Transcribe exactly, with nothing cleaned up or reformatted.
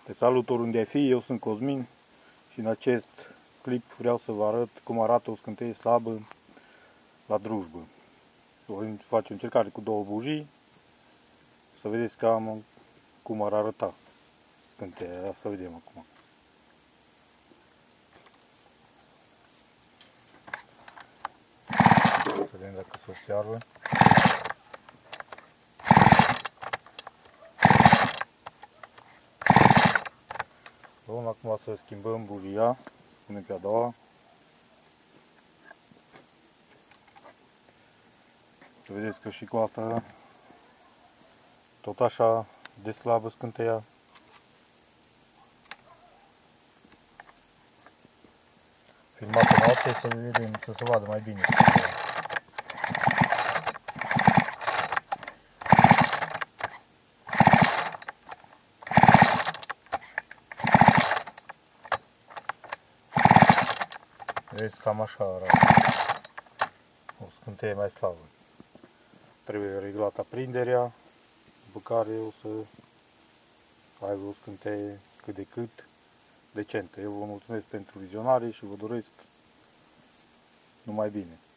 Te salut oriunde ai fi, eu sunt Cosmin și în acest clip vreau să vă arăt cum arată o scânteie slabă la drujbă. Voi face o încercare cu două bujii, să vedeți cam cum ar arăta scânteia, să vedem acum. Să vedem dacă se observă. Bun, acum să schimbăm bujia, punem pe a doua. Să vedeți că și cu asta tot așa de slabă scânteia. Filmat pe noapte să vedem, să se vadă mai bine. Vezi, cam așa arată o scânteie mai slabă. Trebuie reglată aprinderea, după care o să aibă o scânteie cât de cât decentă. Eu vă mulțumesc pentru vizionare și vă doresc numai bine.